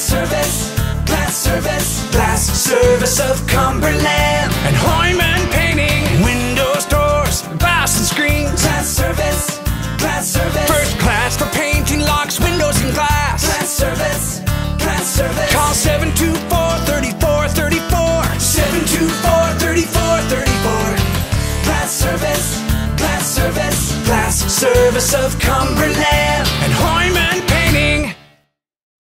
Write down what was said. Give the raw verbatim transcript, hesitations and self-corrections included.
Service, Glass Service, Glass Service of Cumberland. And Hoyman Painting, windows, doors, glass and screens. Glass Service, Glass Service, First class for painting locks, windows and glass. Glass Service, Glass Service. Call seven two four, three four three four. seven two four, three four three four. Glass Service, Glass Service, Glass Service of Cumberland. And Hoyman